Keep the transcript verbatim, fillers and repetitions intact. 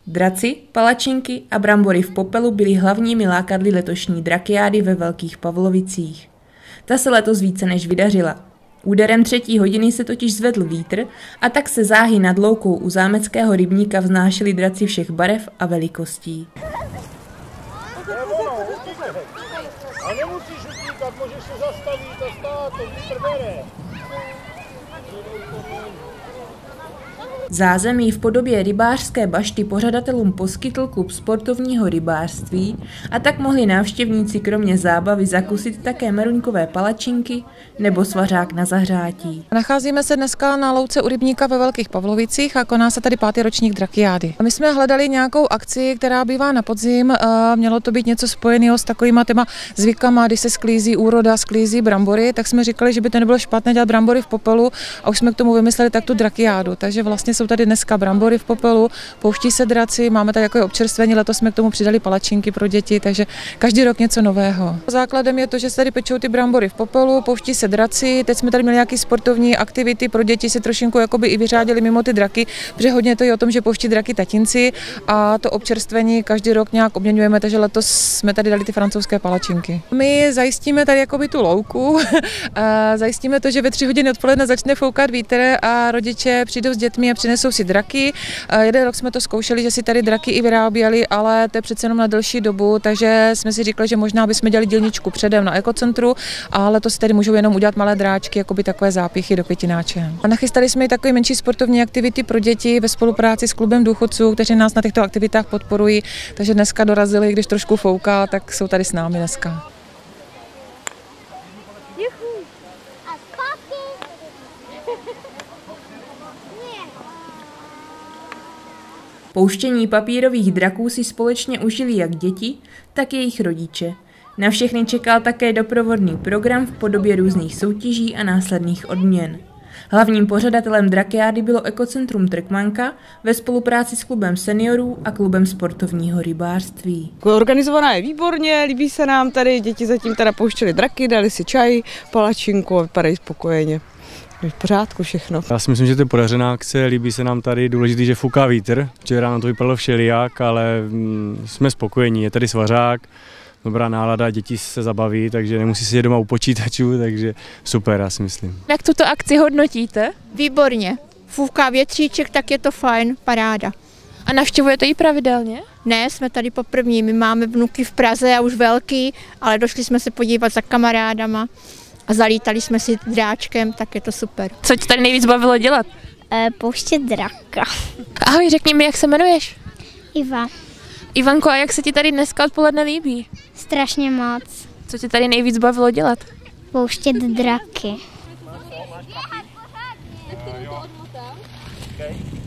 Draci, palačinky a brambory v popelu byly hlavními lákadly letošní drakiády ve Velkých Pavlovicích. Ta se letos více než vydařila. Úderem třetí hodiny se totiž zvedl vítr a tak se záhy nad loukou u zámeckého rybníka vznášeli draci všech barev a velikostí. A nemusíš utíkat, můžeš se zastavit a stát, to vítr bere. Zázemí v podobě rybářské bašty pořadatelům poskytl klub sportovního rybářství a tak mohli návštěvníci kromě zábavy zakusit také meruňkové palačinky nebo svařák na zahřátí. Nacházíme se dneska na louce u rybníka ve Velkých Pavlovicích a koná se tady pátý ročník drakiády. My jsme hledali nějakou akci, která bývá na podzim. Mělo to být něco spojeného s takovýma těma zvykama, když se sklízí úroda, sklízí brambory, tak jsme říkali, že by to nebylo špatné dělat brambory v popelu a už jsme k tomu vymysleli tak tu drakiádu. Takže vlastně jsou tady dneska brambory v popelu, pouští se draci, máme tady jako občerstvení, letos jsme k tomu přidali palačinky pro děti, takže každý rok něco nového. Základem je to, že se tady pečou ty brambory v popelu, pouští se draci, teď jsme tady měli nějaké sportovní aktivity pro děti, si trošinku jakoby i vyřádili mimo ty draky, protože hodně to je o tom, že pouští draky tatínci a to občerstvení každý rok nějak obměňujeme, takže letos jsme tady dali ty francouzské palačinky. My zajistíme tady jakoby tu louku, a zajistíme to, že ve tři hodiny odpoledne začne foukat vítr a rodiče přijdou s dětmi a přinesou si draky. Jeden rok jsme to zkoušeli, že si tady draky i vyráběli, ale to je přece jenom na delší dobu, takže jsme si říkali, že možná bychom dělali dílničku předem na ekocentru, ale to si tady můžou jenom udělat malé dráčky, jakoby takové zápichy do květináče. A nachystali jsme i takové menší sportovní aktivity pro děti ve spolupráci s klubem důchodců, kteří nás na těchto aktivitách podporují, takže dneska dorazili, když trošku fouká, tak jsou tady s námi dneska. Pouštění papírových draků si společně užili jak děti, tak jejich rodiče. Na všechny čekal také doprovodný program v podobě různých soutěží a následných odměn. Hlavním pořadatelem drakiády bylo ekocentrum Trkmanka ve spolupráci s klubem seniorů a klubem sportovního rybářství. Organizovaná je výborně, líbí se nám tady, děti zatím teda pouštěli draky, dali si čaj, palačinku a vypadají spokojeně. V pořádku všechno. Já si myslím, že to je podařená akce, líbí se nám tady, důležitý, že fouká vítr, včera nám to vypadalo všelijak, ale mm, jsme spokojení, je tady svařák, dobrá nálada, děti se zabaví, takže nemusí sedět doma u počítačů, takže super, já si myslím. Jak tuto akci hodnotíte? Výborně, fouká větříček, tak je to fajn, paráda. A navštěvujete ji pravidelně? Ne, jsme tady poprvé, my máme vnuky v Praze a už velký, ale došli jsme se podívat za kamarádama. A zalítali jsme si dráčkem, tak je to super. Co tě tady nejvíc bavilo dělat? E, pouštět draka. Ahoj, řekni mi, jak se jmenuješ? Iva. Ivanko, a jak se ti tady dneska odpoledne líbí? Strašně moc. Co tě tady nejvíc bavilo dělat? Pouštět draky. Okay.